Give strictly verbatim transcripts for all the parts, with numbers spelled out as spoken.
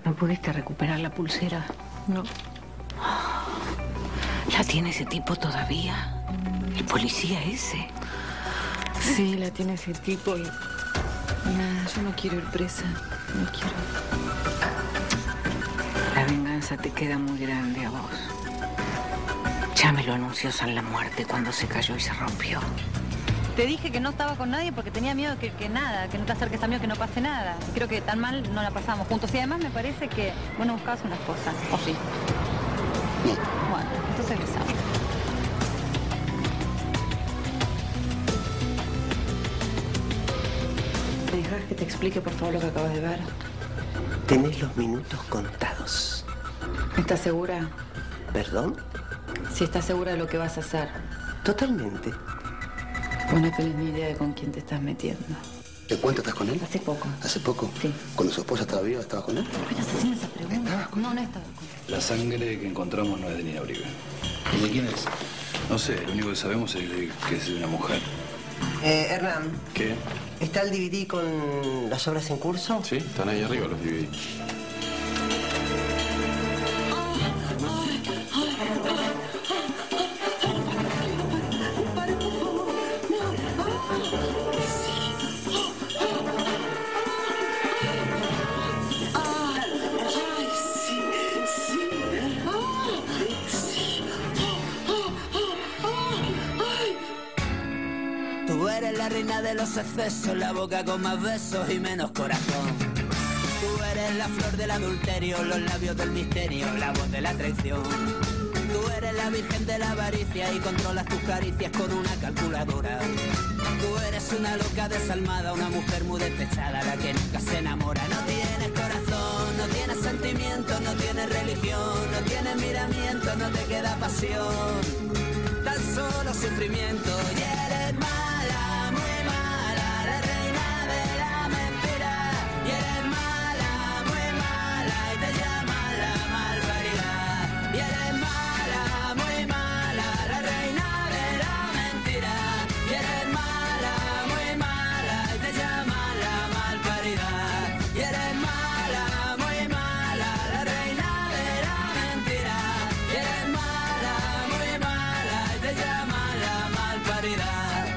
¿No pudiste recuperar la pulsera? No. ¿La tiene ese tipo todavía? ¿El policía ese? Sí, la tiene ese tipo y... Nada, yo no quiero ir presa. No quiero. La venganza te queda muy grande a vos. Ya me lo anunció San la Muerte cuando se cayó y se rompió. Te dije que no estaba con nadie porque tenía miedo que, que nada, que no te acerques a mí o que no pase nada. Y creo que tan mal no la pasamos juntos. Y además me parece que vos no buscabas una esposa, ¿o sí? No. Bueno, entonces besamos. ¿Me dejas que te explique, por favor, lo que acabas de ver? Tenés los minutos contados. ¿Estás segura? ¿Perdón? Si estás segura de lo que vas a hacer. Totalmente. Vos no tenés ni idea de con quién te estás metiendo. ¿De cuánto estás con él? Hace poco. ¿Hace poco? Sí. ¿Cuando su esposa estaba viva estabas con él? ¿Por qué estás haciendo esa pregunta? No, no estaba con él. La sangre que encontramos no es de Nina Uribe. ¿Y de quién es? No sé, lo único que sabemos es de, que es de una mujer. Eh, Hernán. ¿Qué? ¿Está el D V D con las obras en curso? Sí, están ahí arriba los D V D. Tú eres la reina de los excesos, la boca con más besos y menos corazón. Tú eres la flor del adulterio, los labios del misterio, la voz de la traición. Tú eres la virgen de la avaricia y controlas tus caricias con una calculadora. Tú eres una loca desalmada, una mujer muy despechada, la que nunca se enamora. No tienes corazón, no tienes sentimiento, no tienes religión, no tienes miramiento, no te queda pasión, tan solo sufrimiento. Y eres mala, muy mala, la reina de la mentira. Y eres mala, muy mala, y te llaman la malparida. Y eres mala, muy mala, la reina de la mentira. Y eres mala, muy mala, y te llaman la malparida. Y eres mala, muy mala, la reina de la mentira. Y eres mala, muy mala, y te llaman la malparida.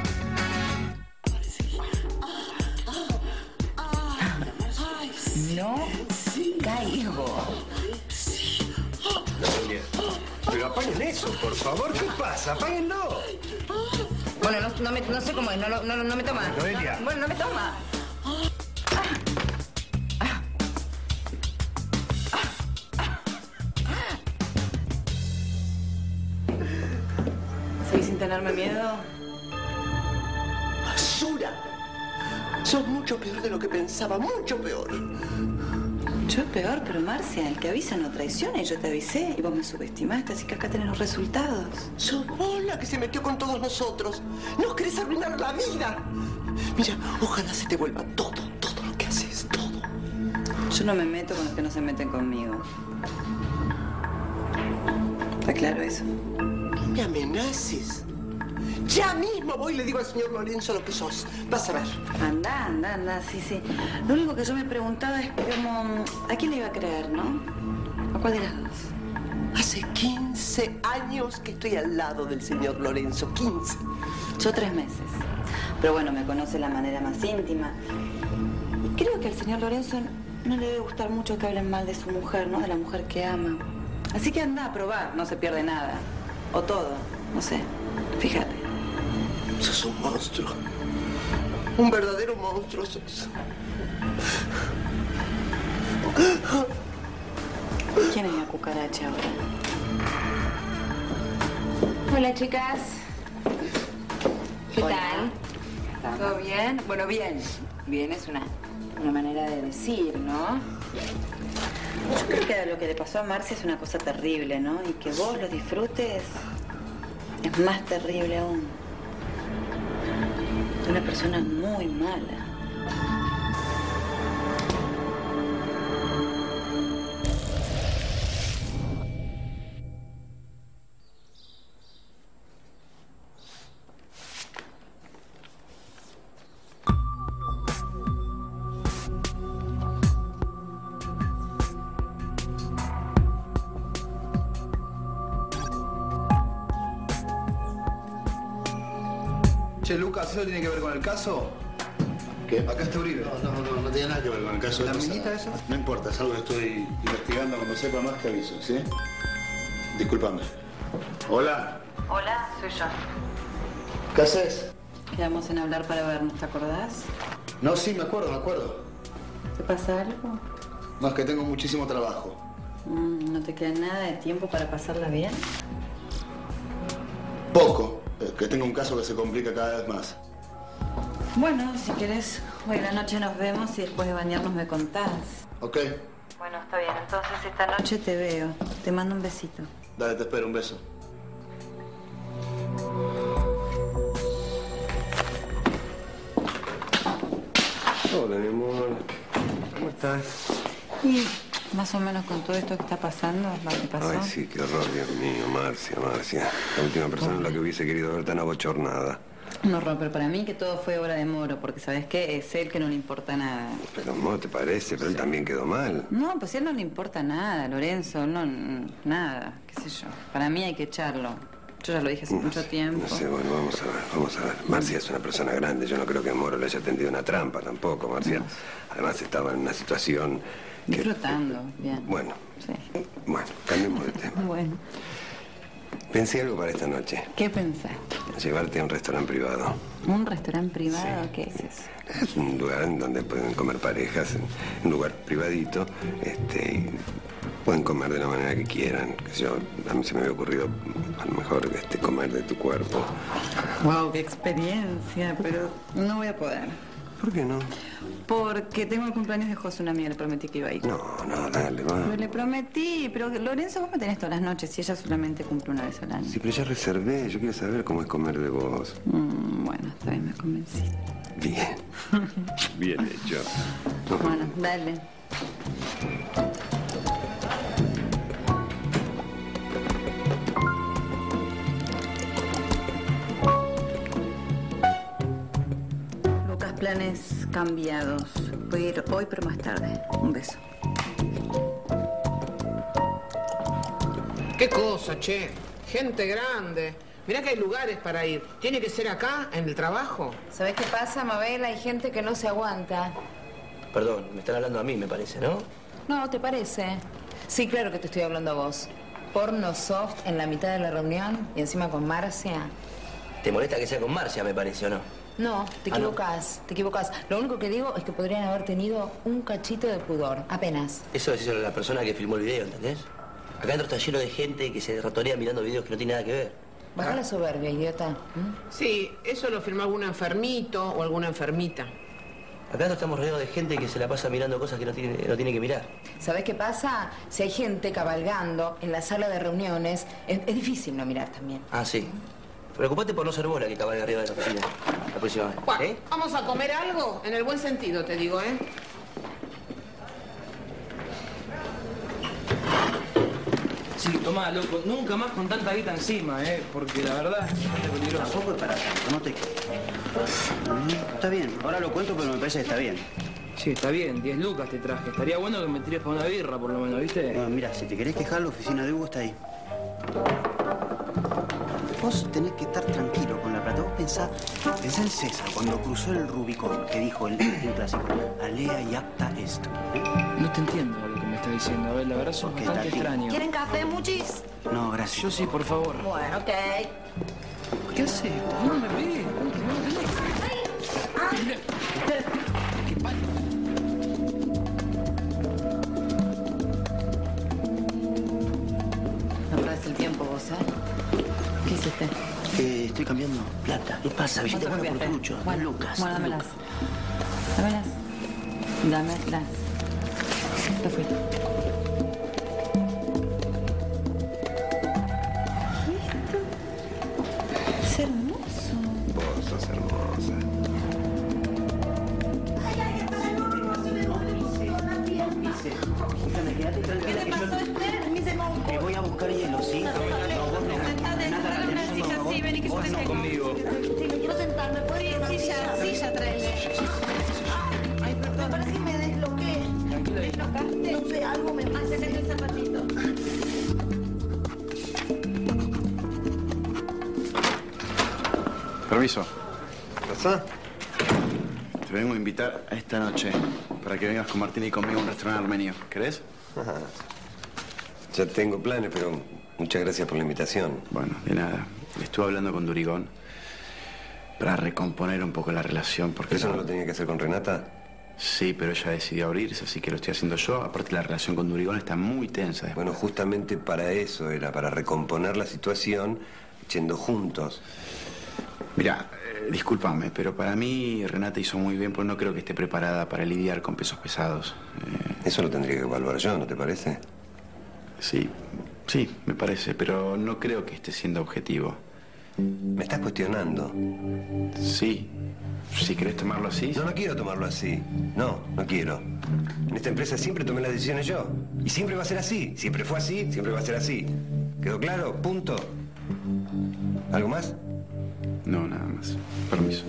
No caigo. Pero apaguen eso, por favor. ¿Qué pasa? Apáguenlo. Bueno, no, no, me, no sé cómo es, no, no, no me toma. Noelia. Bueno, no me toma. ¿Seguís sin tenerme miedo? ¡Basura! Sos mucho peor de lo que pensaba, mucho peor. Yo peor, pero Marcia, el que avisa no traiciona y yo te avisé y vos me subestimaste, así que acá tenés los resultados. Sos vos la que se metió con todos nosotros. Nos querés arruinar la vida. Mira, ojalá se te vuelva todo, todo lo que haces, todo. Yo no me meto con los que no se meten conmigo. ¿Está claro eso? No me amenaces. Ya mismo voy y le digo al señor Lorenzo lo que sos. Vas a ver. Anda, anda, anda, sí, sí. Lo único que yo me preguntaba es cómo... ¿A quién le iba a creer, no? ¿A cuál de las dos? Hace quince años que estoy al lado del señor Lorenzo. quince. Yo tres meses. Pero bueno, me conoce de la manera más íntima. Y creo que al señor Lorenzo no le debe gustar mucho que hablen mal de su mujer, ¿no? De la mujer que ama. Así que anda a probar, no se pierde nada. O todo, no sé. Fíjate. Sos un monstruo. Un verdadero monstruo sos. ¿Quién es la cucaracha ahora? Hola, chicas. ¿Qué Hola. tal? ¿Todo bien? Bueno, bien. Bien es una, una manera de decir, ¿no? Yo creo que lo que le pasó a Marcia es una cosa terrible, ¿no? Y que vos lo disfrutes es más terrible aún. Una persona muy mala. Che, Lucas, ¿eso tiene que ver con el caso? ¿Qué? Acá está Uribe. No, no, no, no tiene nada que ver con el caso de ¿La Posada. minita esa? No importa, es algo que estoy investigando. Cuando sepa más te aviso, ¿sí? Discúlpame. Hola. Hola, soy yo. ¿Qué haces? Quedamos en hablar para vernos, ¿te acordás? No, sí, me acuerdo, me acuerdo. ¿Te pasa algo? No, es que tengo muchísimo trabajo. Mm, ¿No te queda nada de tiempo para pasarla bien? Poco. Es que tengo un caso que se complica cada vez más. Bueno, si querés, hoy a la noche nos vemos y después de bañarnos me contás. ¿Ok? Bueno, está bien. Entonces esta noche te veo. Te mando un besito. Dale, te espero. Un beso. Hola, mi amor. ¿Cómo estás? Y más o menos con todo esto que está pasando, lo que pasó. Ay, sí, qué horror, Dios mío, Marcia, Marcia. La última persona en la que hubiese querido ver tan abochornada. Un horror, pero para mí que todo fue obra de Moro, porque ¿sabes qué? Es él que no le importa nada. Pero, Moro, ¿te parece? Pero él también quedó mal. No, pues a él no le importa nada, Lorenzo, no, nada, qué sé yo. Para mí hay que echarlo. Yo ya lo dije hace No mucho sé, tiempo. No sé, bueno, vamos a ver, vamos a ver. Marcia es una persona grande, yo no creo que Moro le haya tendido una trampa tampoco, Marcia. Además estaba en una situación que... Disfrutando, bien. Bueno, Sí. bueno, cambiemos de tema. Bueno, Pensé algo para esta noche. ¿qué pensaste? Llevarte a un restaurante privado. ¿Un restaurante privado? ¿Qué es eso? Es un lugar en donde pueden comer parejas, en un lugar privadito, este, y pueden comer de la manera que quieran. Qué sé yo, a mí se me había ocurrido, a lo mejor, este, comer de tu cuerpo. Wow, qué experiencia, pero no voy a poder. ¿Por qué no? Porque tengo el cumpleaños de José, una amiga, le prometí que iba a ir. No, no, dale, va. Pero le prometí, pero Lorenzo, vos me tenés todas las noches y ella solamente cumple una vez al año. Sí, pero ya reservé, yo quiero saber cómo es comer de vos. Mm, bueno, está bien, me convenciste. Bien. Bien hecho. Bueno, dale. Lucas, planes cambiados. Voy a ir hoy, pero más tarde. Un beso. ¿Qué cosa, che? Gente grande. Mirá que hay lugares para ir. ¿Tiene que ser acá, en el trabajo? ¿Sabés qué pasa, Mabel? Hay gente que no se aguanta. Perdón, me están hablando a mí, me parece, ¿no? No, ¿te parece? Sí, claro que te estoy hablando a vos. Porno soft en la mitad de la reunión y encima con Marcia. ¿Te molesta que sea con Marcia, me parece, o no? No, te Ah, equivocás, te equivocás. Lo único que digo es que podrían haber tenido un cachito de pudor, apenas. Eso es la persona que filmó el video, ¿entendés? Acá dentro está lleno de gente que se ratorea mirando videos que no tienen nada que ver. Baja la soberbia, idiota. ¿Mm? Sí, eso lo filmó algún enfermito o alguna enfermita. Acá dentro estamos rodeados de gente que se la pasa mirando cosas que no tiene, no tiene que mirar. ¿Sabés qué pasa? Si hay gente cabalgando en la sala de reuniones, es, es difícil no mirar también. Ah, sí. Preocupate por no ser vos la que cabalga arriba de la oficina la próxima vez. Bueno, ¿Eh? vamos a comer algo, en el buen sentido, te digo, ¿eh? Sí, tomá, loco, nunca más con tanta guita encima, ¿eh? Porque la verdad es bastante peligroso. Tampoco es para tanto, no te... Está bien, ahora lo cuento, pero me parece que está bien. Sí, está bien, diez lucas te traje. Estaría bueno que me tires para una birra, por lo menos, ¿viste? No, mira, si te querés quejar, la oficina de Hugo está ahí. Vos tenés que estar tranquilo con la plata. Vos pensá, pensá en César, cuando cruzó el Rubicón, que dijo el, el clásico, alea y apta est. ¿Eh? No te entiendo lo que me estás diciendo, a ver, la verdad sos ¿Qué bastante tal, tío? extraño. ¿Quieren café, muchis? No, gracias. Yo sí, por favor. Bueno, ok. ¿Qué haces? No me pegues. ¿Qué pasa? No perdés el tiempo vos, ¿eh? ¿Qué hiciste? Eh, estoy cambiando plata. ¿Qué pasa? Viste, ¿Cuánto baja por cambiaste? mucho. Bueno, Lucas. bueno, dámelas. Dámelas. Dámelas. Te fui. Es hermoso. Vos sos hermosa. Escúchame, quédate tranquila que yo te voy a buscar hielo, ¿sí? No, vos no. Nada, por favor. Vos no. Conmigo. Sí, me quiero sentar, ¿me puedes ir? Sí, ya, sí, ya traele. Ay, perdón. Me parece que me desbloqueé. Tranquila. ¿Me desbloqueaste? No sé, algo me pasa en el zapatito. Permiso. ¿Pasa? Te vengo a invitar a esta noche para que vengas con Martina y conmigo a un restaurante armenio. ¿Querés? Ajá. Ya tengo planes, pero muchas gracias por la invitación. Bueno, de nada. Estuve hablando con Durigón para recomponer un poco la relación. Porque ¿Eso no lo tenía que hacer con Renata? Sí, pero ella decidió abrirse, así que lo estoy haciendo yo. Aparte, la relación con Durigón está muy tensa. Después. Bueno, justamente para eso era, para recomponer la situación yendo juntos. Mira, eh, discúlpame, pero para mí Renata hizo muy bien, porque no creo que esté preparada para lidiar con pesos pesados. Eh... Eso lo tendría que evaluar yo, ¿no te parece? Sí, sí, me parece, pero no creo que esté siendo objetivo. ¿Me estás cuestionando? Sí. Si querés tomarlo así. No, no quiero tomarlo así. No, no quiero. En esta empresa siempre tomé las decisiones yo. Y siempre va a ser así. Siempre fue así, siempre va a ser así. ¿Quedó claro? Punto. ¿Algo más? No, nada más. Permiso.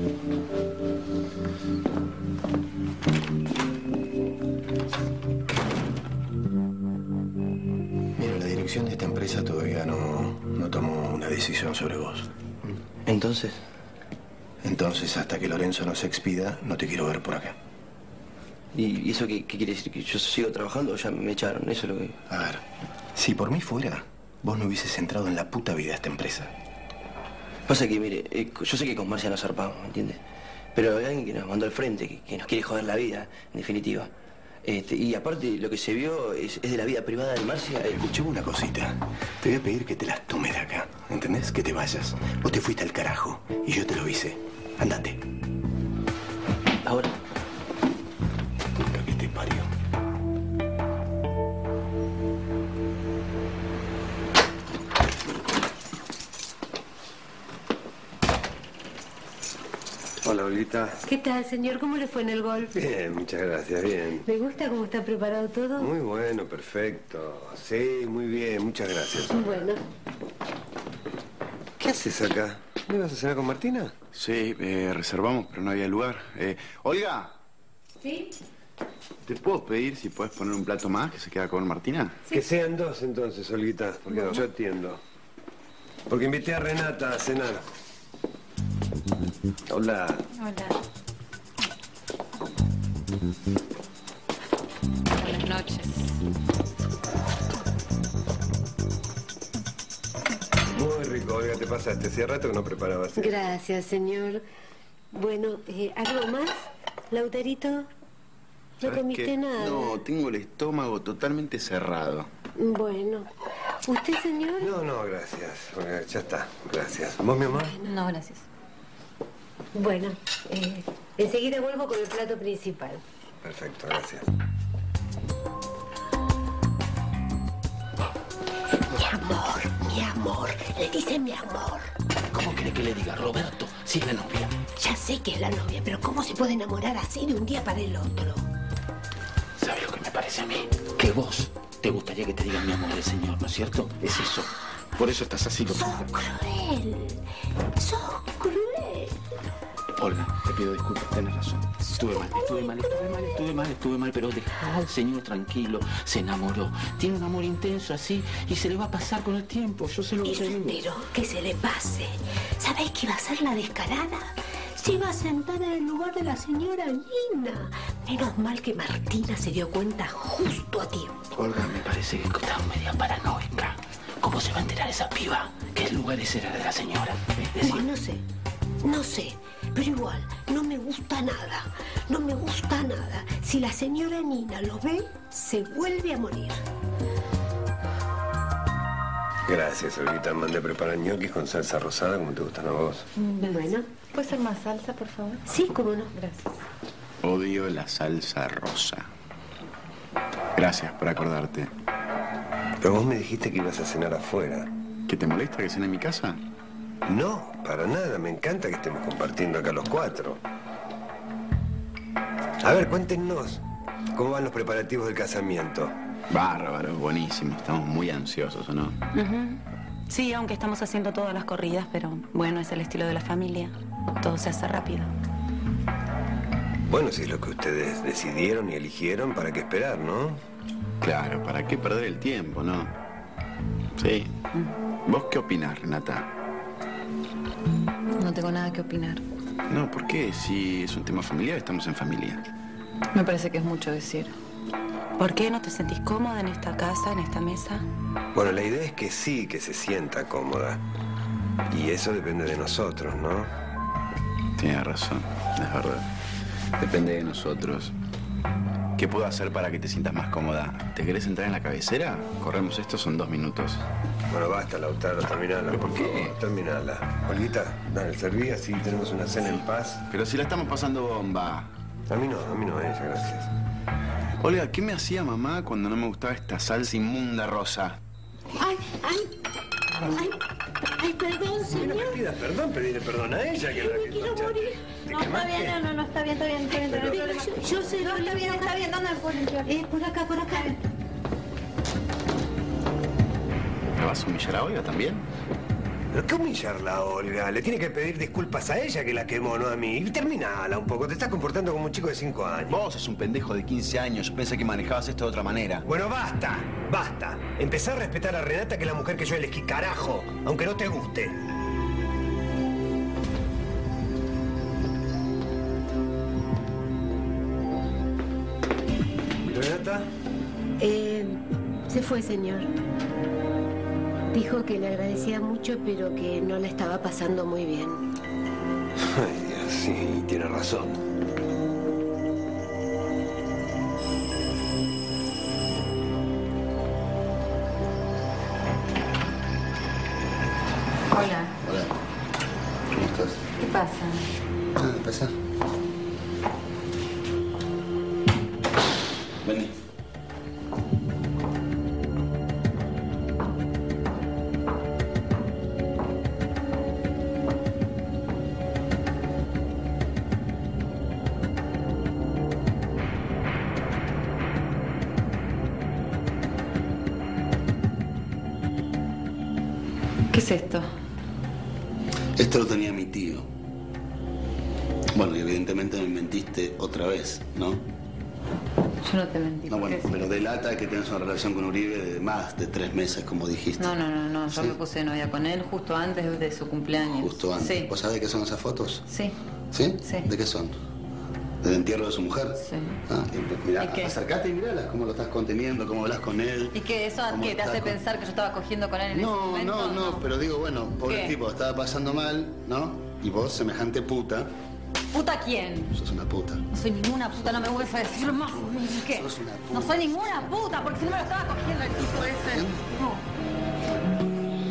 Mira, la dirección de esta empresa todavía no, no tomó una decisión sobre vos. ¿Entonces? Entonces, hasta que Lorenzo no se expida, no te quiero ver por acá. ¿Y eso qué, qué quiere decir? ¿Que yo sigo trabajando o ya me echaron? Eso es lo que... A ver, si por mí fuera, vos no hubieses entrado en la puta vida a esta empresa. Pasa que, mire, eh, yo sé que con Marcia nos zarpamos, ¿me entiendes? Pero hay alguien que nos mandó al frente, que, que nos quiere joder la vida, en definitiva. Este, y aparte, lo que se vio es, es de la vida privada de Marcia. Eh. Escuchame una cosita. Te voy a pedir que te las tomes de acá, ¿entendés? Que te vayas. Vos te fuiste al carajo y yo te lo hice. Andate. Ahora. Puta que te parió. Hola, Olita. ¿Qué tal, señor? ¿Cómo le fue en el golf? Bien, muchas gracias, bien. ¿Le gusta cómo está preparado todo? Muy bueno, perfecto. Sí, muy bien, muchas gracias. Bueno. ¿Qué haces acá? ¿No ibas a cenar con Martina? Sí, eh, reservamos, pero no había lugar. Eh, Olga. ¿Sí? ¿Te puedo pedir si puedes poner un plato más que se queda con Martina? Sí. Que sean dos entonces, Olguita, porque bueno. Yo atiendo. Porque invité a Renata a cenar. Hola. Hola. Buenas noches. Muy rico, Olga, te pasaste. Hacía rato que no preparaba así. Gracias, señor. Bueno, eh, ¿algo más, Lautarito? ¿No comiste qué? nada? No, tengo el estómago totalmente cerrado. Bueno. ¿Usted, señor? No, no, gracias. Olga, ya está, gracias. ¿Vos, mi amor? No, gracias. Bueno, eh, enseguida vuelvo con el plato principal. Perfecto, gracias. Mi amor, mi amor. Le dice mi amor. ¿Cómo quiere que le diga, Roberto? Si es la novia. Ya sé que es la novia, pero ¿cómo se puede enamorar así de un día para el otro? ¿Sabes lo que me parece a mí? Que vos te gustaría que te digan mi amor del señor, ¿no es cierto? Es eso. Por eso estás así. Sos cruel. Sos cruel. Olga, te pido disculpas, tenés razón. Estuve mal, estuve mal, estuve mal, estuve mal, estuve mal, pero dejá al señor tranquilo. Se enamoró. Tiene un amor intenso así y se le va a pasar con el tiempo. Yo sé lo que Eso te digo. espero que se le pase. ¿Sabés que iba a ser la descarada? Se iba a sentar en el lugar de la señora Nina. Menos mal que Martina se dio cuenta justo a tiempo. Olga, me parece que estás media paranoica. ¿Cómo se va a enterar esa piba que el lugar ese era de la señora? Es decir... Bueno, no sé, no sé. Pero igual, no me gusta nada. No me gusta nada. Si la señora Nina lo ve, se vuelve a morir. Gracias, Olguita. Mandé preparar ñoquis con salsa rosada, como te gustan a vos. Bueno. ¿Puede ser más salsa, por favor? Sí, cómo no. Gracias. Odio la salsa rosa. Gracias por acordarte. Pero vos me dijiste que ibas a cenar afuera. ¿Que te molesta que cene en mi casa? No, para nada. Me encanta que estemos compartiendo acá los cuatro. A ver, cuéntenos. ¿Cómo van los preparativos del casamiento? Bárbaro, buenísimo. Estamos muy ansiosos, ¿o no? Uh-huh. Sí, aunque estamos haciendo todas las corridas, pero bueno, es el estilo de la familia. Todo se hace rápido. Bueno, si es lo que ustedes decidieron y eligieron, ¿para qué esperar, no? Claro, ¿para qué perder el tiempo, no? Sí. ¿Vos qué opinás, Renata? No tengo nada que opinar. No, ¿por qué? Si es un tema familiar, estamos en familia. Me parece que es mucho decir. ¿Por qué no te sentís cómoda en esta casa, en esta mesa? Bueno, la idea es que sí, que se sienta cómoda. Y eso depende de nosotros, ¿no? Tienes razón, es verdad. Depende de nosotros. ¿Qué puedo hacer para que te sientas más cómoda? ¿Te querés entrar en la cabecera? Corremos esto, son dos minutos. Bueno, basta, Lautaro, terminala. ¿Pero por qué? Favor, terminala. Olguita, dale, serví así tenemos una cena en paz. Pero si la estamos pasando bomba. A mí no, a mí no, ella, gracias. Olga, ¿qué me hacía mamá cuando no me gustaba esta salsa inmunda rosa? Ay, ay, ay, ay, perdón, señor. No me pidas perdón, pedirle perdón a ella, que es la que... Me quiero morir. No, está bien, no, no, no, está bien, está bien, está bien, no hay problema. Yo, yo sé, No, está bien, está bien, ¿dónde me puedo limpiar? Eh, por acá, por acá. ¿Me vas a humillar a Olga también? ¿Pero qué humillarla, Olga? Le tiene que pedir disculpas a ella que la quemó, no a mí. Y terminala un poco. Te estás comportando como un chico de cinco años. Vos sos un pendejo de quince años. Yo pensé que manejabas esto de otra manera. Bueno, basta. Basta. Empezá a respetar a Renata, que es la mujer que yo elegí, carajo. Aunque no te guste. ¿Renata? Eh, se fue, señor. Dijo que le agradecía mucho, pero que no la estaba pasando muy bien. Ay, Dios, sí, tiene razón. Hola. Hola. ¿Cómo estás? ¿Qué pasa? Ah, empezá. Vení. ¿Qué es esto? Esto lo tenía mi tío. Bueno, y evidentemente me mentiste otra vez, ¿no? Yo no te mentí. No, bueno, ¿por qué? pero delata que tienes una relación con Uribe de más de tres meses, como dijiste. No, no, no, no. Yo ¿Sí? me puse de novia con él justo antes de su cumpleaños. Justo antes. Sí. ¿Vos sabés de qué son esas fotos? Sí. ¿Sí? Sí. ¿De qué son? ¿Del entierro de su mujer? Sí. Ah, y, mirá, ¿Y qué? acercate y miralas, cómo lo estás conteniendo, cómo hablas con él. ¿Y qué? ¿Eso ¿Cómo qué, te estás hace con- pensar que yo estaba cogiendo con él en ese No, momento? no, no, pero digo, bueno, pobre ¿Qué? tipo, estaba pasando mal, ¿no? Y vos, semejante puta, ¿Puta quién? sos una puta. No soy ninguna puta, no me vuelvas a decir más. ¿Qué? Sos una puta. No soy ninguna puta, porque si no me lo estaba cogiendo el tipo ese. No.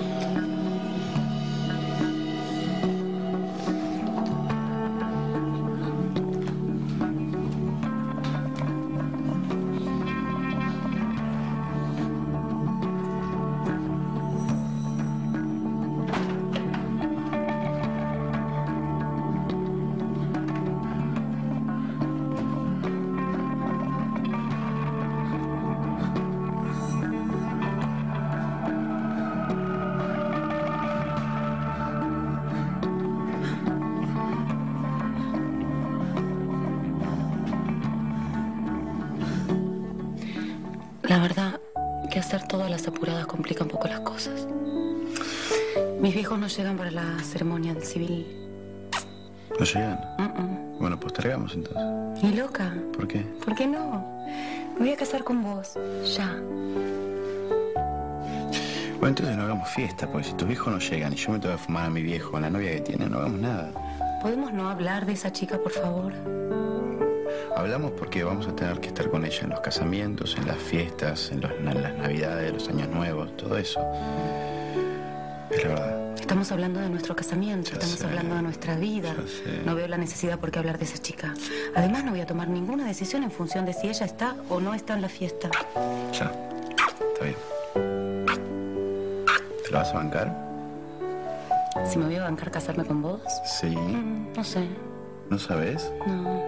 La verdad que hacer todas las apuradas complica un poco las cosas. Mis viejos no llegan para la ceremonia del civil. ¿No llegan? Mm, mm. Bueno, postergamos entonces. Ni loca. ¿Por qué? ¿Por qué no? Me voy a casar con vos. Ya. Bueno, entonces no hagamos fiesta, porque si tus viejos no llegan y yo me tengo que fumar a mi viejo con la novia que tiene, no hagamos nada. ¿Podemos no hablar de esa chica, por favor? Hablamos porque vamos a tener que estar con ella en los casamientos, en las fiestas, en, los- en las navidades, los años nuevos, todo eso. Es la verdad. Estamos hablando de nuestro casamiento, Ya estamos sé. hablando de nuestra vida. Ya sé. No veo la necesidad por qué hablar de esa chica. Además, no voy a tomar ninguna decisión en función de si ella está o no está en la fiesta. Ya. Está bien. ¿Te la vas a bancar? Si me voy a bancar casarme con vos, Sí. mm, no sé. ¿No sabes? No.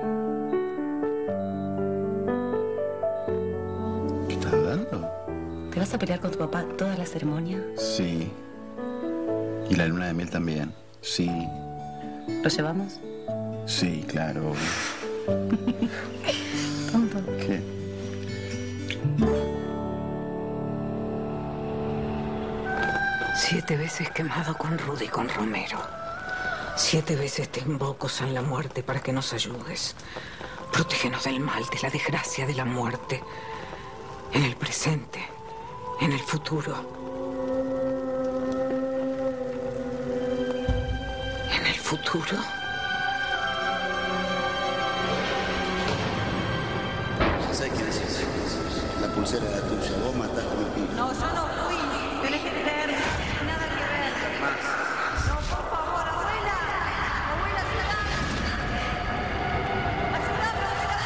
¿Estás dudando? ¿Te vas a pelear con tu papá toda la ceremonia? Sí. Y la luna de miel también. Sí. ¿Lo llevamos? Sí, claro. Tonto. ¿Qué? Siete veces quemado con Rudy y con Romero. Siete veces te invoco, San la Muerte, para que nos ayudes. Protégenos del mal, de la desgracia, de la muerte. En el presente, en el futuro. En el futuro. Ya sabes quién es ese. La pulsera era tuya. Vos mataste a mi pibe. No, yo no fui. Tenés que creer. Nada que ver. Más. No, por favor, abuela. Abuela, ayúdame. Ayúdame,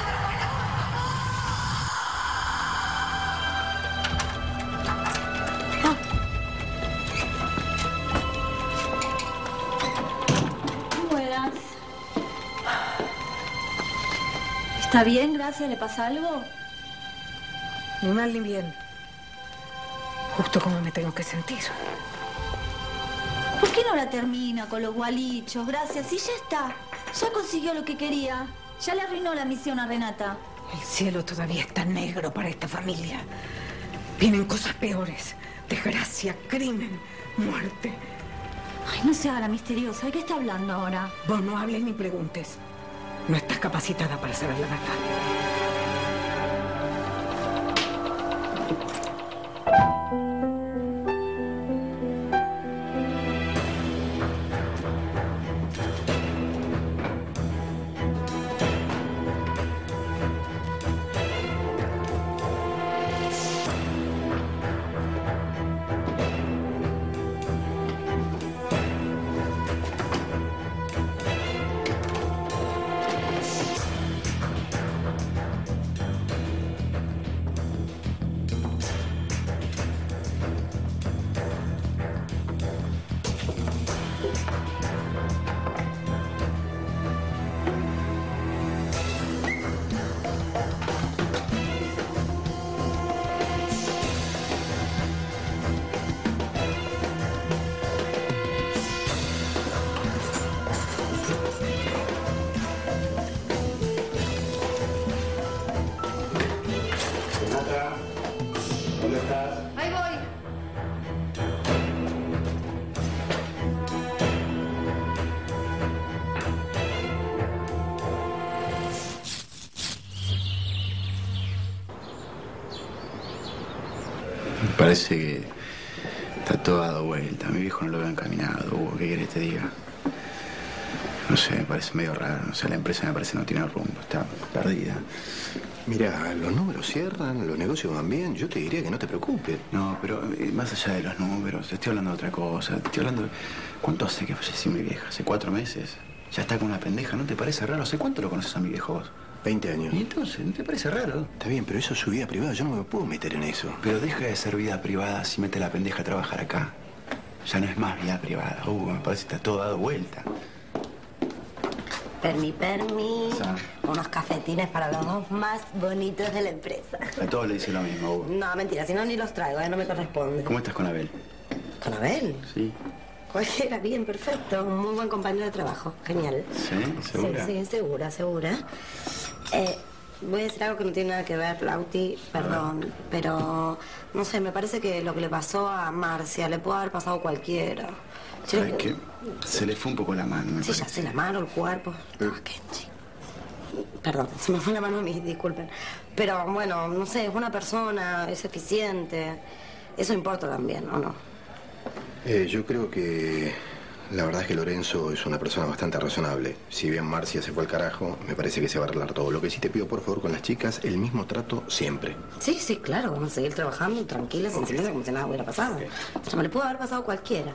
Buenas. ¿Está bien? Gracias. ¿Le pasa algo? Ni mal ni bien. Justo como me tengo que sentir. ¿Por qué no la termina con los gualichos? Gracias. Y ya está. Ya consiguió lo que quería. Ya le arruinó la misión a Renata. El cielo todavía está negro para esta familia. Vienen cosas peores. Desgracia, crimen, muerte. Ay, no se haga la misteriosa. ¿De qué está hablando ahora? Vos no hables ni preguntes. No estás capacitada para saber la verdad. ¿Dónde estás? Ahí voy. Me parece que está todo dado vuelta. A mi viejo no lo veo encaminado. Hugo, ¿qué querés que te diga? No sé, me parece medio raro. O sea, la empresa me parece no tiene rumbo. Está perdida. Mira, los números cierran, los negocios van bien. Yo te diría que no te preocupes. No, pero eh, más allá de los números, te estoy hablando de otra cosa. Te estoy hablando de... ¿Cuánto hace que falleció mi vieja? ¿Hace cuatro meses? Ya está con una pendeja, ¿no te parece raro? ¿Hace cuánto lo conoces a mi viejo vos? Veinte años. ¿Y entonces? ¿No te parece raro? Está bien, pero eso es su vida privada. Yo no me puedo meter en eso. Pero deja de ser vida privada si mete a la pendeja a trabajar acá. Ya no es más vida privada. Uh, me parece que está todo dado vuelta. Permi, permi. Unos cafetines para los dos más bonitos de la empresa. A todos le dice lo mismo, Hugo. No, mentira, si no ni los traigo, ¿eh? No me corresponde. ¿Cómo estás con Abel? ¿Con Abel? Sí. Cualquiera, bien, perfecto. Un muy buen compañero de trabajo. Genial. ¿Sí? ¿Segura? Sí, sí, segura, segura. Eh, voy a decir algo que no tiene nada que ver, Lauti, perdón, pero no sé, me parece que lo que le pasó a Marcia le puede haber pasado a cualquiera. ¿Sabes qué? Se le fue un poco la mano, me Sí, ya parece. sé, la mano, el cuerpo. No, Kenji. Perdón, se me fue la mano a mí, disculpen. Pero bueno, no sé, es una persona, es eficiente. Eso importa también, ¿o no? Eh, yo creo que la verdad es que Lorenzo es una persona bastante razonable. Si bien Marcia se fue al carajo, me parece que se va a arreglar todo. Lo que sí te pido, por favor, con las chicas, el mismo trato siempre. Sí, sí, claro, vamos a seguir trabajando tranquilas, sin silencio, como si nada hubiera pasado. O sea, me le pudo haber pasado a cualquiera.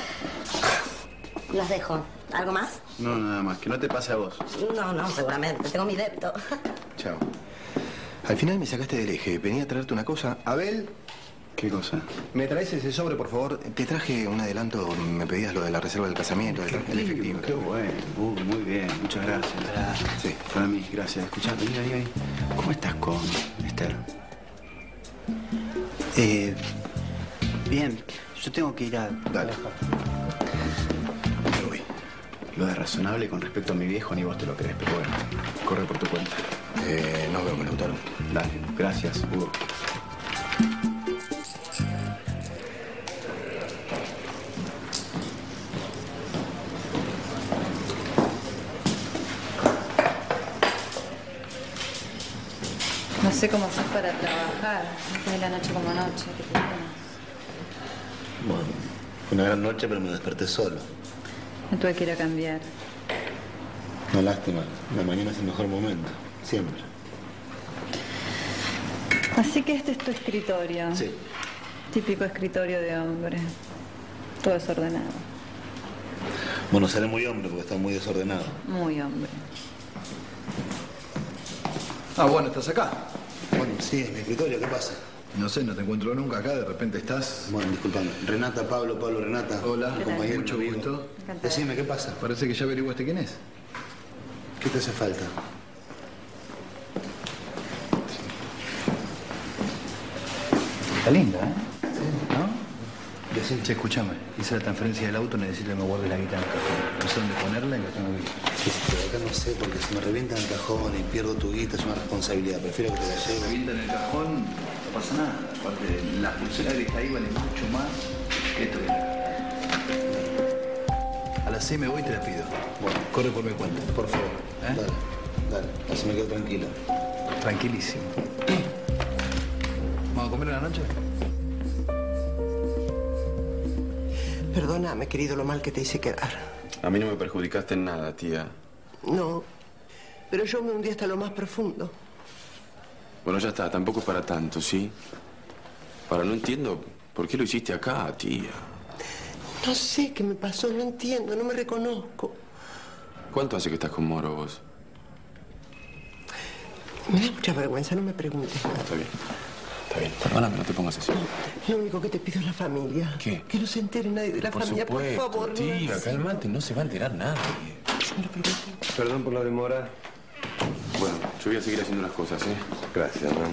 Los dejo. ¿Algo más? No, nada más. Que no te pase a vos. No, no, seguramente. Tengo mi débito. Chao. Al final me sacaste del eje. Venía a traerte una cosa. Abel. ¿Qué cosa? ¿Me traes ese sobre, por favor? Te traje un adelanto. Me pedías lo de la reserva del casamiento, el, el efectivo. Qué bueno. Uh, muy bien. Muchas gracias. Sí. Para mí, gracias. Escuchá, vení, vení, vení. ¿Cómo estás con Esther? Eh, bien, yo tengo que ir a... Dale. Me voy. Lo de razonable con respecto a mi viejo ni vos te lo crees, pero bueno, corre por tu cuenta. Eh, nos vemos, Lautaro. Dale, gracias, Hugo. sé cómo sos para trabajar. Después de la noche como noche, que te vienes. Bueno, fue una gran noche, pero me desperté solo. Me tuve que ir a cambiar. No, lástima. La mañana es el mejor momento. Siempre. Así que este es tu escritorio. Sí. Típico escritorio de hombre. Todo desordenado. Bueno, seré muy hombre porque está muy desordenado. Muy hombre. Ah, bueno, ¿estás acá? Bueno, sí, es mi escritorio. ¿Qué pasa? No sé, no te encuentro nunca acá, de repente estás... Bueno, disculpame. Renata, Pablo, Pablo, Renata. Hola, mi compañero, mucho amigo. gusto. Decime, ¿qué pasa? Parece que ya averiguaste quién es. ¿Qué te hace falta? Está linda, ¿eh? Sí. ¿No? Decime. Che, escúchame. Hice la transferencia del auto, necesito que me guarde la guitarra en el cajón. No sé dónde ponerla y la tengo que... Sí, pero acá no sé, porque si me revientan el cajón y pierdo tu guita es una responsabilidad. Prefiero que te la lleve. Si revientan el cajón, no pasa nada. Aparte, la pulsera que está ahí vale mucho más que esto que está. A las seis me voy y te la pido. Bueno, corre por mi cuenta. Por favor. ¿Eh? Dale, dale. Así me quedo tranquilo. Tranquilísimo. ¿Vamos a comer una noche? Perdóname, querido, lo mal que te hice quedar. A mí no me perjudicaste en nada, tía. No, pero yo me hundí hasta lo más profundo. Bueno, ya está, tampoco es para tanto, ¿sí? Ahora, no entiendo por qué lo hiciste acá, tía. No sé qué me pasó, no entiendo, no me reconozco. ¿Cuánto hace que estás con Moro vos? Me da mucha vergüenza, no me preguntes nada. Está bien. Está bien. Perdóname, no te pongas así. Lo único que te pido es la familia. ¿Qué? Que no se entere nadie de la Por familia, supuesto, por favor. tía, no. cálmate, no se va a enterar nadie. Perdón por la demora. Bueno, yo voy a seguir haciendo unas cosas, ¿eh? Gracias, man.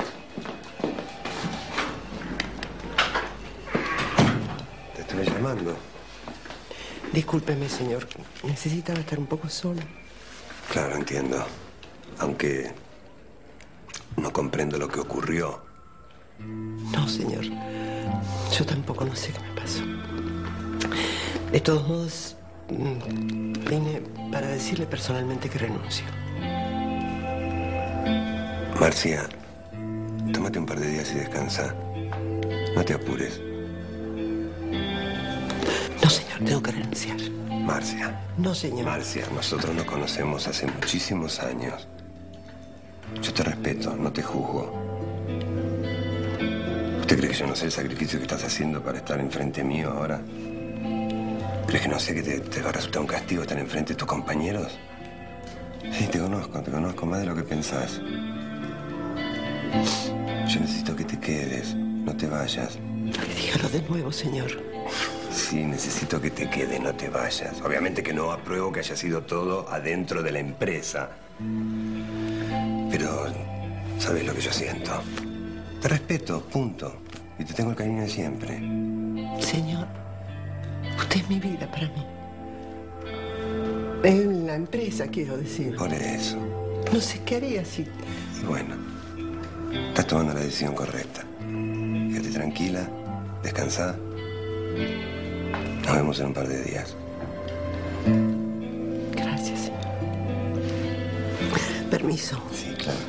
Te estoy llamando. Discúlpeme, señor. Necesitaba estar un poco sola. Claro, entiendo. Aunque no comprendo lo que ocurrió. No, señor. Yo tampoco no sé qué me pasó. De todos modos, mm, vine para decirle personalmente que renuncio. Marcia, tómate un par de días y descansa. No te apures. No, señor, tengo que renunciar. Marcia. No, señor. Marcia, nosotros nos conocemos hace muchísimos años. Yo te respeto, no te juzgo. ¿Usted cree que yo no sé el sacrificio que estás haciendo para estar enfrente mío ahora? ¿Crees que no sé que te, te va a resultar un castigo estar enfrente de tus compañeros? Sí, te conozco, te conozco más de lo que pensás. Yo necesito que te quedes, no te vayas. Dígalo de nuevo, señor. Sí, necesito que te quedes, no te vayas. Obviamente que no apruebo que haya sido todo adentro de la empresa. Pero, ¿sabes lo que yo siento? Te respeto, punto. Y te tengo el cariño de siempre. Señor, usted es mi vida para mí. En la empresa, quiero decir. Por eso. No sé qué haría si... Y bueno, estás tomando la decisión correcta. Quédate tranquila, descansa. Nos vemos en un par de días. Gracias, señor. Permiso. Sí, claro.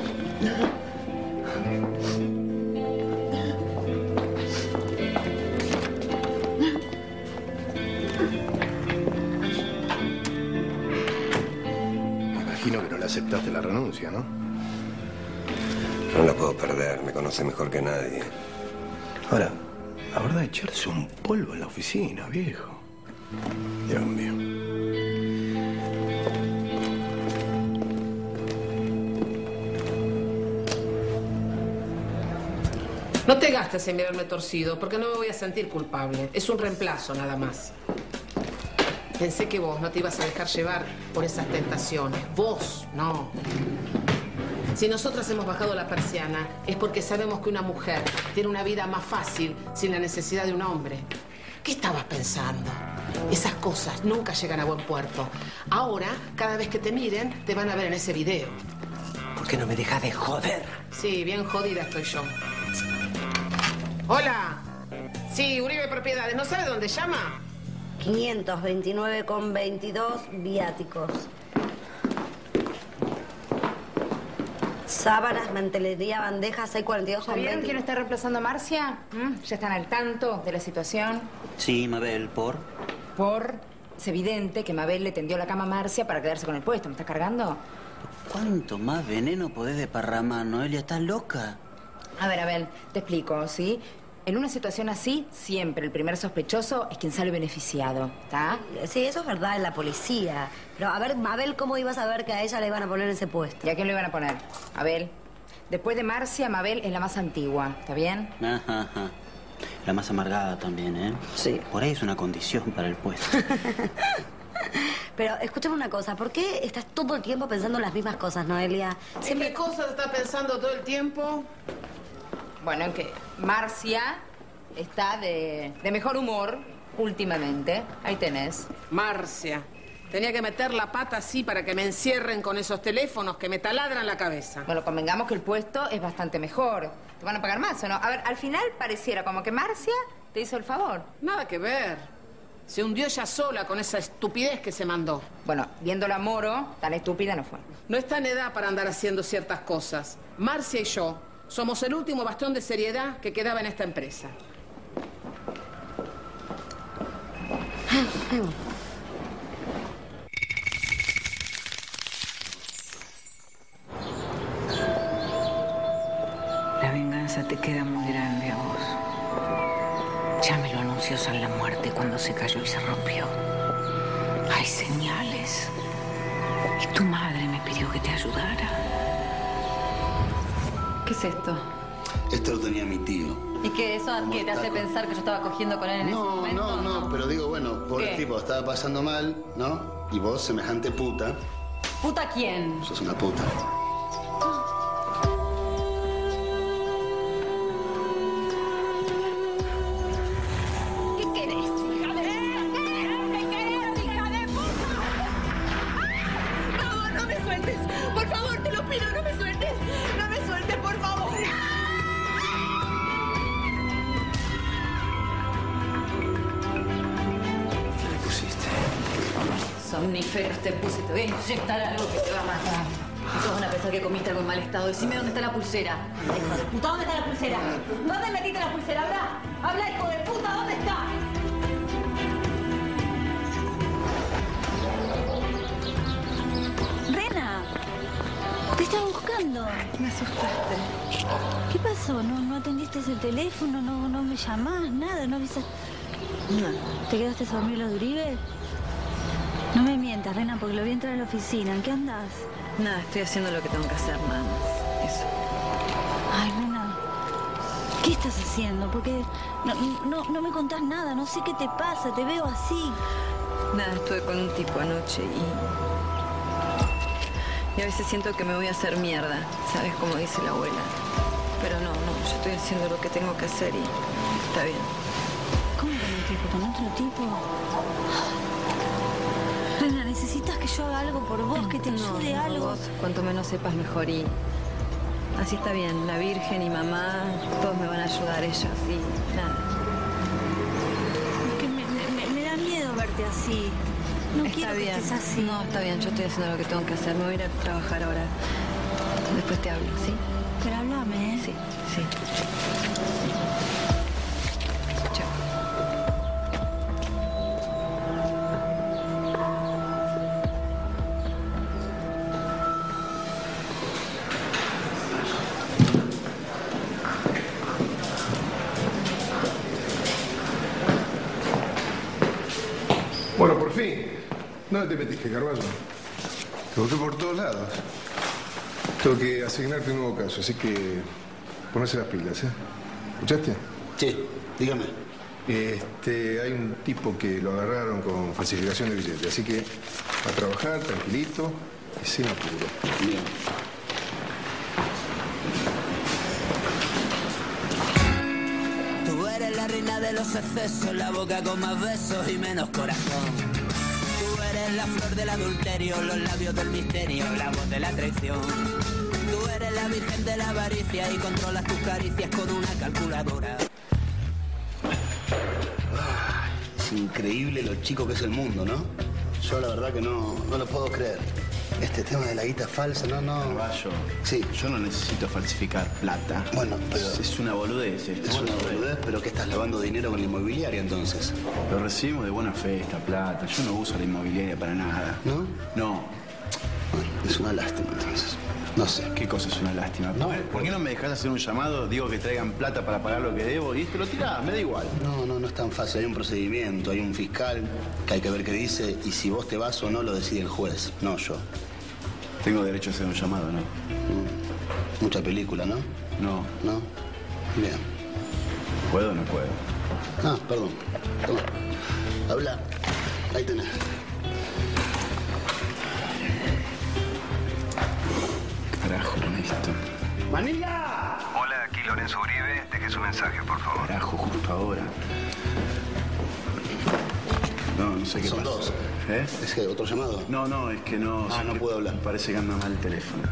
Me imagino que no le aceptaste la renuncia, ¿no? No la puedo perder, me conoce mejor que nadie. Ahora, la verdad, echarse un polvo en la oficina, viejo. Dios mío. No te gastes en mirarme torcido, porque no me voy a sentir culpable. Es un reemplazo, nada más. Pensé que vos no te ibas a dejar llevar por esas tentaciones. Vos, no. Si nosotras hemos bajado la persiana, es porque sabemos que una mujer tiene una vida más fácil sin la necesidad de un hombre. ¿Qué estabas pensando? Esas cosas nunca llegan a buen puerto. Ahora, cada vez que te miren, te van a ver en ese video. ¿Por qué no me dejas de joder? Sí, bien jodida estoy yo. Hola. Sí, Uribe Propiedades. ¿No sabe dónde llama? quinientos veintinueve con veintidós viáticos. sábanas, mantelería, bandejas, seiscientos cuarenta y dos ¿Ya con vieron veinte. quién está reemplazando a Marcia? ¿Mm? ¿Ya están al tanto de la situación? Sí, Mabel, ¿por? Por... Es evidente que Mabel le tendió la cama a Marcia para quedarse con el puesto. ¿Me estás cargando? ¿Cuánto más veneno podés desparramar, Noelia? ¿Estás loca? A ver, Abel, te explico, ¿sí? En una situación así, siempre el primer sospechoso es quien sale beneficiado, ¿está? Sí, eso es verdad, en la policía. Pero, a ver, Mabel, ¿cómo ibas a ver que a ella le iban a poner ese puesto? ¿Y a quién le iban a poner? Abel. Después de Marcia, Mabel es la más antigua, ¿está bien? Ajá, ajá. La más amargada también, ¿eh? Sí. Por ahí es una condición para el puesto. Pero, escúchame una cosa. ¿Por qué estás todo el tiempo pensando en las mismas cosas, Noelia? Siempre... ¿Qué cosas estás pensando todo el tiempo? Bueno, en que Marcia está de, de mejor humor últimamente. Ahí tenés. Marcia. Tenía que meter la pata así para que me encierren con esos teléfonos que me taladran la cabeza. Bueno, convengamos que el puesto es bastante mejor. ¿Te van a pagar más o no? A ver, al final pareciera como que Marcia te hizo el favor. Nada que ver. Se hundió ella sola con esa estupidez que se mandó. Bueno, viéndola a Moro, tan estúpida no fue. No está en edad para andar haciendo ciertas cosas. Marcia y yo somos el último bastión de seriedad que quedaba en esta empresa. La venganza te queda muy grande a vos. Ya me lo anunció San la muerte cuando se cayó y se rompió. Hay señales. Y tu madre me pidió que te ayudara. ¿Qué es esto? Esto lo tenía mi tío. ¿Y qué? ¿Eso que te hace pensar que yo estaba cogiendo con él en ese No, momento? no, no, pero digo, bueno, pobre ¿Qué? tipo, estaba pasando mal, ¿no? Y vos, semejante puta, ¿Puta quién? sos una puta. ¿Qué querés, hija de puta? ¿Qué querés, hija de puta? No, no me sueltes. Por favor, te lo pido, no me sueltes. No me sueltes, por favor. ¿Qué le pusiste? Somníferos te puse, te voy a inyectar algo que te va a matar. Y todos van a pensar que comiste algo en mal estado. Decime dónde está la pulsera. Hijo de puta, ¿dónde está la pulsera? ¿Dónde metiste la pulsera? Habla, habla, hijo de puta, ¿dónde está? Rena, te estaba buscando. Me asustaste. ¿Qué pasó? ¿No, no atendiste el teléfono? ¿No, no me llamás? ¿Nada? ¿No avisaste? No. ¿Te quedaste a dormir los de Uribe? No me mientas, Rena, porque lo vi entrar a la oficina. ¿En qué andás? Nada, estoy haciendo lo que tengo que hacer, nada más. Eso. Ay, Rena, ¿qué estás haciendo? Porque no, no, no me contás nada, no sé qué te pasa, te veo así. Nada, estuve con un tipo anoche y... Y a veces siento que me voy a hacer mierda, ¿sabes? Como dice la abuela. Pero no, no, yo estoy haciendo lo que tengo que hacer y está bien. ¿Cómo con un tipo? ¿Con otro tipo? Rena, ¿necesitas que yo haga algo por vos? ¿Que te ayude no, algo? Vos, cuanto menos sepas, mejor. Y así está bien. La Virgen y mamá, todos me van a ayudar, ellas. Y nada. Es que me, me, me da miedo verte así. No está quiero bien. que estés así. No, está bien. Yo estoy haciendo lo que tengo que hacer. Me voy a ir a trabajar ahora. Después te hablo, ¿sí? Pero háblame, ¿eh? Sí, sí. Chao. Bueno, por fin. ¿Dónde te metiste, Carballo? Te busqué por todos lados. Tengo que asignarte un nuevo caso, así que ponerse las pilas, ¿eh? ¿Escuchaste? Sí, dígame. Este, hay un tipo que lo agarraron con falsificación de billetes, así que a trabajar tranquilito y sin apuro. Bien. Tú eres la reina de los excesos, la boca con más besos y menos corazón. Tú eres la flor del adulterio, los labios del misterio, la voz de la traición. Tú eres la virgen de la avaricia y controlas tus caricias con una calculadora. Es increíble lo chico que es el mundo, ¿no? Yo la verdad que no, no lo puedo creer. Este tema de la guita falsa, no, no. Carballo. Sí. Yo no necesito falsificar plata. Bueno, pero... Es, es una boludez esto. Es una boludez, pero ¿qué estás lavando dinero con la inmobiliaria entonces? Lo recibimos de buena fe esta plata. Yo no uso la inmobiliaria para nada. ¿No? No. Bueno, es una lástima entonces. No sé. ¿Qué cosa es una lástima? No. ¿Por qué no me dejas hacer un llamado? Digo que traigan plata para pagar lo que debo y te lo tirás, me da igual. No, no, no es tan fácil. Hay un procedimiento, hay un fiscal que hay que ver qué dice y si vos te vas o no lo decide el juez, no yo. Tengo derecho a hacer un llamado, ¿no? Mm. Mucha película, ¿no? No. ¿No? Bien. ¿Puedo o no puedo? Ah, perdón. Toma. Habla. Ahí tenés. Carajo con esto. ¡Manila! Hola, aquí Lorenzo Uribe. Deje su mensaje, por favor. Carajo, justo ahora. No, no sé qué Son pasó. dos. ¿Eh? ¿Es que otro llamado? No, no, es que no... Ah, no puedo hablar. Me parece que anda mal el teléfono.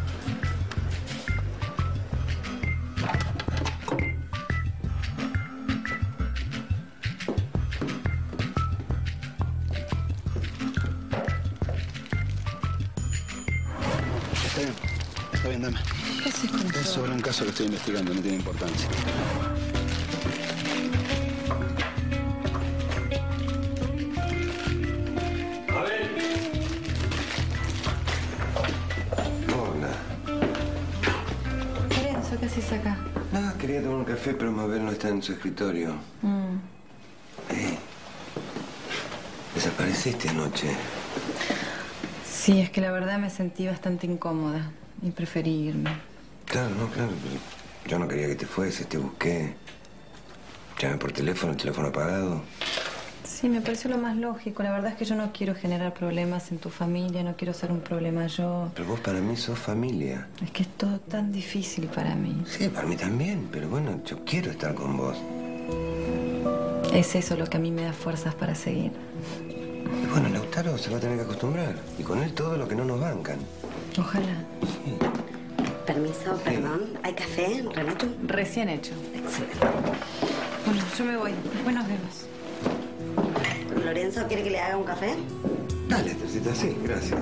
Está bien. Está bien, dame. ¿Qué haces con Es todo? sobre un caso que estoy investigando, no tiene importancia. Hola. Lorenzo, ¿qué haces acá? No, quería tomar un café, pero Mabel no está en su escritorio. Mm. Eh, desapareciste anoche. Sí, es que la verdad me sentí bastante incómoda y preferí irme. Claro, no, claro. Pero yo no quería que te fueses, te busqué. Llamé por teléfono, el teléfono apagado. Sí, me pareció lo más lógico. La verdad es que yo no quiero generar problemas en tu familia, no quiero ser un problema yo. Pero vos para mí sos familia. Es que es todo tan difícil para mí. Sí, para mí también, pero bueno, yo quiero estar con vos. Es eso lo que a mí me da fuerzas para seguir. Y bueno, Lautaro se va a tener que acostumbrar. Y con él todo lo que no nos bancan. Ojalá. Permiso, perdón. ¿Hay café, Renato? Recién hecho. Excelente. Bueno, yo me voy. Después nos vemos. ¿Lorenzo quiere que le haga un café? Dale, Tercita, sí, gracias.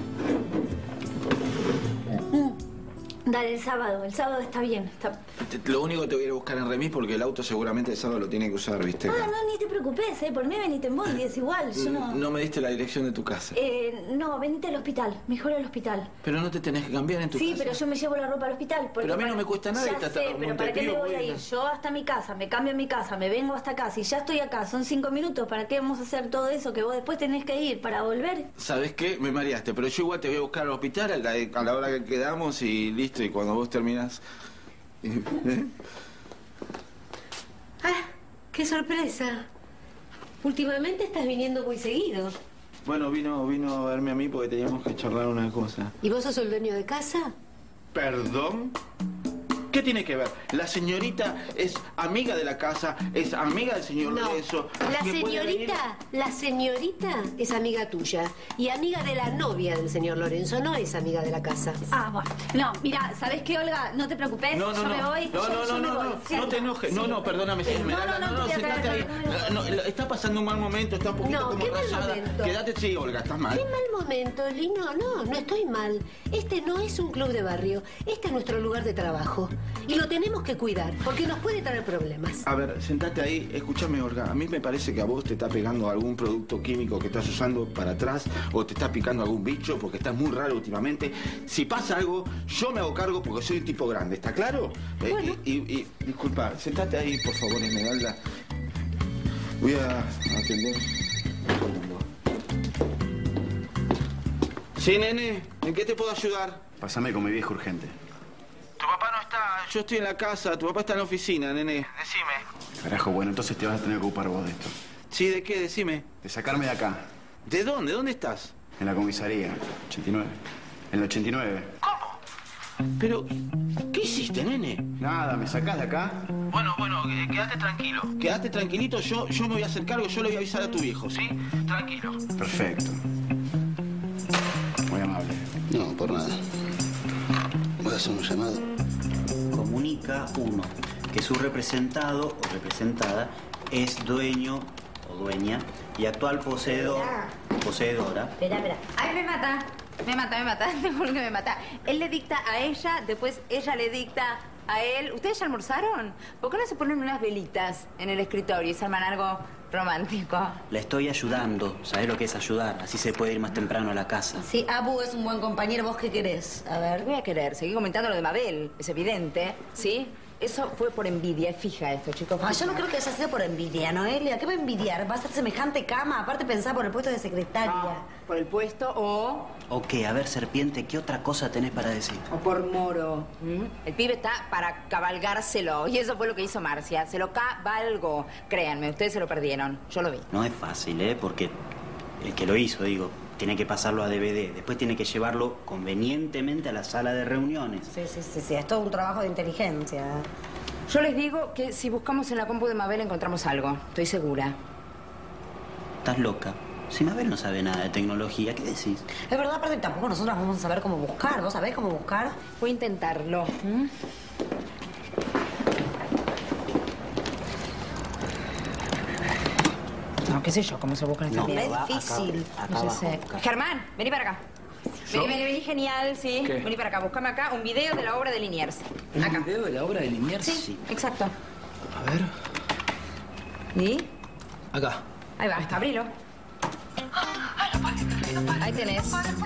Dale, el sábado. El sábado está bien. Está... Te- Lo único que te voy a ir a buscar en remis porque el auto seguramente el sábado lo tiene que usar, ¿viste? Ah, no, ni te preocupes, ¿eh? Por mí venite en bondi, es igual. Yo no... No me diste la dirección de tu casa. Eh, no, venite al hospital. Mejor al hospital. Pero no te tenés que cambiar en tu Sí, casa. pero yo me llevo la ropa al hospital. porque Pero a mí no para- me cuesta nada Ya irte hasta sé, pero ¿para qué me Montevideo, voy a ir? bueno. Yo hasta mi casa, me cambio a mi casa, me vengo hasta acá. Si ya estoy acá, son cinco minutos. ¿Para qué vamos a hacer todo eso que vos después tenés que ir para volver? ¿Sabes qué? Me mareaste, pero yo igual te voy a buscar al hospital a la, a la hora que quedamos y listo. Y cuando vos terminás... ¿Eh? Ah, qué sorpresa. Últimamente estás viniendo muy seguido. Bueno, vino, vino a verme a mí porque teníamos que charlar una cosa. ¿Y vos sos el dueño de casa? ¿Perdón? ¿Qué tiene que ver? La señorita es amiga de la casa, es amiga del señor No, Lorenzo. la ¿Me puede venir? señorita, la señorita es amiga tuya y amiga de la novia del señor Lorenzo, no es amiga de la casa. Ah, bueno. No, mira, ¿sabés qué, Olga? No te preocupes. No, no, yo no. me voy. No, yo, no, yo no, me no, voy. no, Sienta. no te enojes. No, Sí. no, perdóname, No, Esmeralda. no, no, No, no, te voy a sentate ahí. traer- No, no, está pasando un mal momento, está un poquito No, como ¿qué mal rayada. momento? Quédate, sí, Olga, estás mal. ¿Qué mal momento, Lino? No, no estoy mal. Este no es un club de barrio. Este es nuestro lugar de trabajo. Y lo tenemos que cuidar, porque nos puede traer problemas. A ver, sentate ahí, escúchame, Olga. A mí me parece que a vos te está pegando algún producto químico que estás usando para atrás o te está picando algún bicho porque estás muy raro últimamente. Si pasa algo, yo me hago cargo porque soy un tipo grande, ¿está claro? Eh, Bueno. y, y- y- disculpa, sentate ahí, por favor, Esmeralda. Voy a atender. Sí, nene, ¿en qué te puedo ayudar? Pásame con mi viejo urgente. Tu papá no está, yo estoy en la casa, tu papá está en la oficina, nene. Decime. Carajo, bueno, entonces te vas a tener que ocupar vos de esto. Sí, ¿de qué? Decime. De sacarme de acá. ¿De dónde? ¿Dónde estás? En la comisaría. ochenta y nueve. En el ochenta y nueve. Pero, ¿qué hiciste, nene? Nada, ¿me sacás de acá? Bueno, bueno, eh, quédate tranquilo. Quédate tranquilito, yo, yo me voy a hacer cargo, yo le voy a avisar a tu viejo, ¿sí? Tranquilo. Perfecto. Muy amable. No, por nada. Voy a hacer un llamado. Comunica uno que su representado o representada es dueño o dueña y actual poseedor, poseedora. Espera, espera. Ay, me mata. Me mata, me mata, te juro que me mata. Él le dicta a ella, después ella le dicta a él. ¿Ustedes ya almorzaron? ¿Por qué no se ponen unas velitas en el escritorio y se arman algo romántico? La estoy ayudando. ¿Sabés lo que es ayudar? Así se puede ir más temprano a la casa. Sí, Abu es un buen compañero. ¿Vos qué querés? A ver. ¿Qué voy a querer? Seguí comentando lo de Mabel. Es evidente, ¿sí? Eso fue por envidia. Es fija esto, chicos. Ah, yo no creo que haya sido por envidia, Noelia. ¿Qué va a envidiar? Va a ser semejante cama. Aparte pensá por el puesto de secretaria. Ah, por el puesto o... ¿O qué? A ver, serpiente, ¿qué otra cosa tenés para decir? O por moro. ¿Mm? El pibe está para cabalgárselo. Y eso fue lo que hizo Marcia. Se lo cabalgó. Créanme, ustedes se lo perdieron. Yo lo vi. No es fácil, ¿eh? Porque el que lo hizo, digo, tiene que pasarlo a D V D. Después tiene que llevarlo convenientemente a la sala de reuniones. Sí, sí, sí, sí. Es todo un trabajo de inteligencia. Yo les digo que si buscamos en la compu de Mabel encontramos algo. Estoy segura. Estás loca. Si Mabel no sabe nada de tecnología, ¿qué decís? Es verdad, aparte tampoco nosotros vamos a saber cómo buscar. ¿Vos sabés cómo buscar? Voy a intentarlo. ¿Mm? No, qué sé yo, cómo se busca en esta No, vida. es difícil. Acá, acá No sé, abajo, sé. acá. Germán, vení para acá. ¿Yo? Vení, vení, vení, genial, sí. ¿Qué? Vení para acá, buscame acá un video de la obra de Liniers. Acá. ¿Un video de la obra de Liniers? Sí, exacto. A ver. ¿Y? Acá. Ahí va, abrilo. Ahí tenés.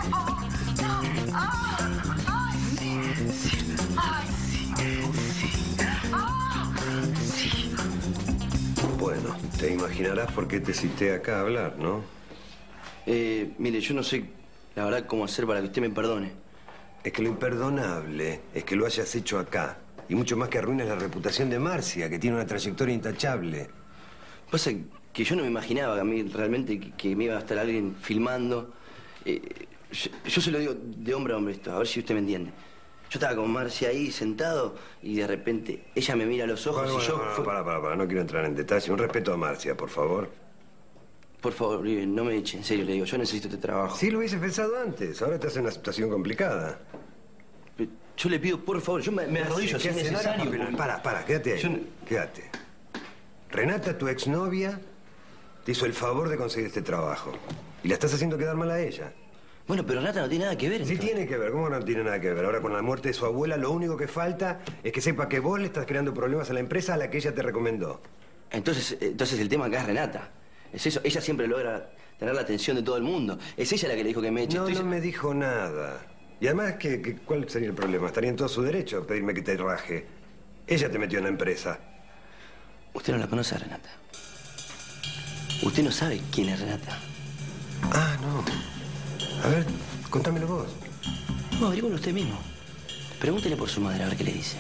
Bueno, te imaginarás por qué te cité acá a hablar, ¿no? Eh, mire, yo no sé, la verdad, cómo hacer para que usted me perdone. Es que lo imperdonable es que lo hayas hecho acá. Y mucho más que arruines la reputación de Marcia, que tiene una trayectoria intachable. Pasa que yo no me imaginaba a mí realmente que, que me iba a estar alguien filmando. Eh, yo, yo se lo digo de hombre a hombre esto, a ver si usted me entiende. Yo estaba con Marcia ahí sentado y de repente ella me mira a los ojos Bueno, y yo... bueno, fue- para, para, para, no quiero entrar en detalle. Un respeto a Marcia, por favor. Por favor, Uribe, no me eche, en serio le digo, yo necesito este trabajo. Sí, lo hubiese pensado antes. Ahora te hace una situación complicada. Yo le pido, por favor, yo me, me arrodillo si ¿Qué es haces? necesario. No, pero para, para, quédate ahí. Yo no- Quédate. Renata, tu exnovia, te hizo el favor de conseguir este trabajo. Y la estás haciendo quedar mal a ella. Bueno, pero Renata no tiene nada que ver. Sí tiene que ver, ¿cómo no tiene nada que ver? Ahora con la muerte de su abuela lo único que falta es que sepa que vos le estás creando problemas a la empresa a la que ella te recomendó. Entonces, entonces el tema acá es Renata. Es eso, ella siempre logra tener la atención de todo el mundo. Es ella la que le dijo que me eche. No, Estoy- no me dijo nada. Y además, ¿qué, qué- ¿cuál sería el problema? Estaría en todo su derecho a pedirme que te raje. Ella te metió en la empresa. Usted no la conoce a Renata. Usted no sabe quién es Renata. Ah, no. A ver, contámelo vos. No, averígüelo usted mismo. Pregúntele por su madre a ver qué le dice.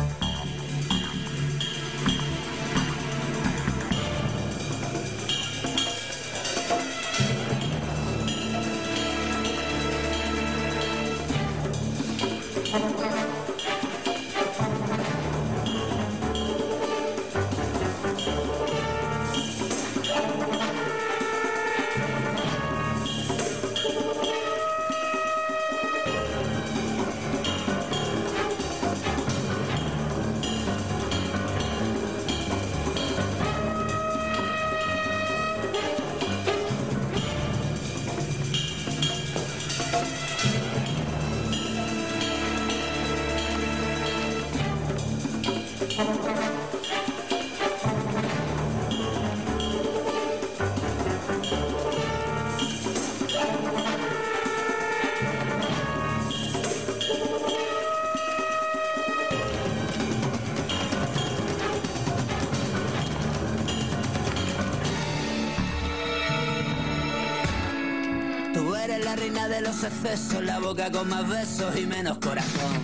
Tú eres la reina de los excesos, la boca con más besos y menos corazón.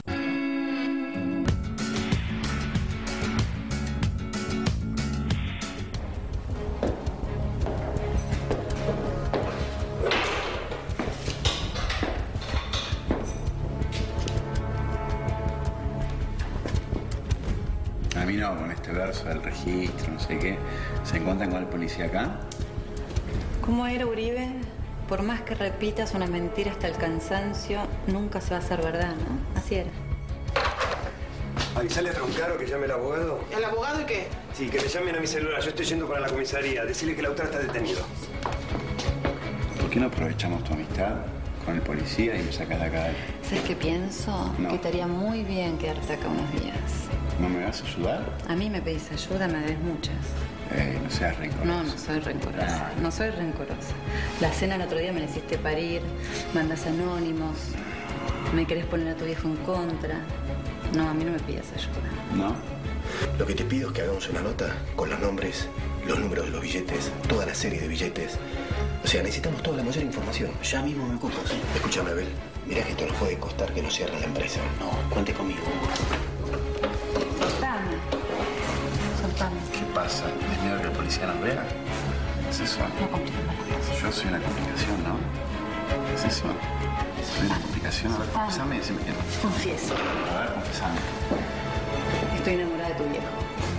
A mí no, con este verso del registro, no sé qué. ¿Se encuentran con el policía acá? ¿Cómo era, Uribe? Por más que repitas una mentira hasta el cansancio, nunca se va a hacer verdad, ¿no? Así era. Avisale a Troncaro que llame al abogado. ¿El abogado y qué? Sí, que me llamen a mi celular. Yo estoy yendo para la comisaría. Decirle que el autor está detenido. ¿Por qué no aprovechamos tu amistad con el policía y me sacas de acá. ¿Sabes qué pienso? No. Que estaría muy bien quedarte acá unos días. ¿No me vas a ayudar? A mí me pedís ayuda, me debes muchas. Eh, no seas rencorosa. No, no soy rencorosa. No soy rencorosa. La cena el otro día me la hiciste parir, mandas anónimos, me querés poner a tu viejo en contra. No, a mí no me pidas ayuda. ¿No? Lo que te pido es que hagamos una nota con los nombres, los números de los billetes, toda la serie de billetes. O sea, necesitamos toda la mayor información. Ya mismo me ocupo, ¿sí? Escúchame, Abel. Mirá que esto nos puede costar que nos cierren la empresa. No, cuente conmigo. Soltame. Soltame. ¿Qué pasa? ¿Tienes miedo que el policía nos vea? ¿Qué es eso? No compliques más. Yo soy una complicación, ¿no? ¿Qué es eso? Soy una complicación. A ver, confesame y decime quién. Confieso. A ver, confesame. Estoy enamorada de tu viejo.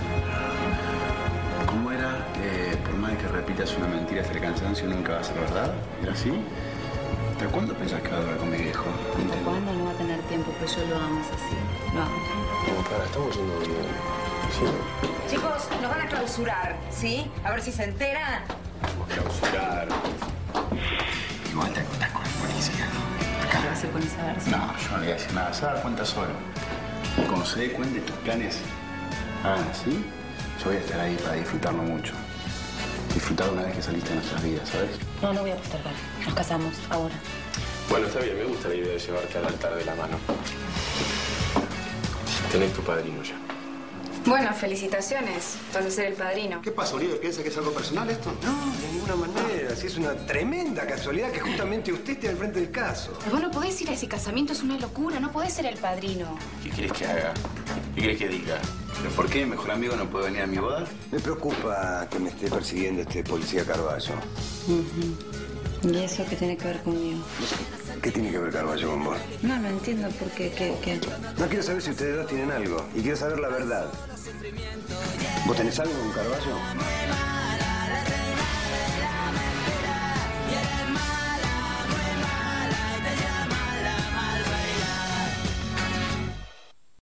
¿Cómo era? Eh, por más que repitas una mentira hasta el cansancio, nunca va a ser verdad. ¿Era así? ¿Hasta cuándo pensás que va a durar con mi viejo? ¿Hasta cuándo no va a tener tiempo? Pues yo lo amo, es así. Lo amo. No, para, estamos yendo bien. Sí. Chicos, nos van a clausurar, ¿sí? A ver si se enteran. Vamos a clausurar. Igual te acostás con el policía, ¿no? ¿Qué vas a hacer con esa versión? No, yo no le voy a decir nada. ¿Se va a dar cuenta solo? Cuando se dé cuenta de tus planes hagan así, yo voy a estar ahí para disfrutarlo mucho. Disfrutar una vez que saliste de nuestras vidas, ¿sabes? No, no voy a postergar. Nos casamos ahora. Bueno, está bien, me gusta la idea de llevarte al altar de la mano. Tenés tu padrino ya. Bueno, felicitaciones por ser el padrino. ¿Qué pasa, Oliver? ¿Piensa que es algo personal esto? No, de ninguna manera. Sí, es una tremenda casualidad que justamente usted esté al frente del caso. Pero vos no podés ir a ese casamiento, es una locura, no podés ser el padrino. ¿Qué querés que haga? ¿Qué querés que diga? ¿Pero por qué mi mejor amigo no puede venir a mi boda? Me preocupa que me esté persiguiendo este policía Carballo. Uh-huh. ¿Y eso qué tiene que ver conmigo? ¿Qué tiene que ver Carballo con vos? No, no entiendo por qué, qué, qué. No, quiero saber si ustedes dos tienen algo. Y quiero saber la verdad. ¿Vos tenés algo con Carballo?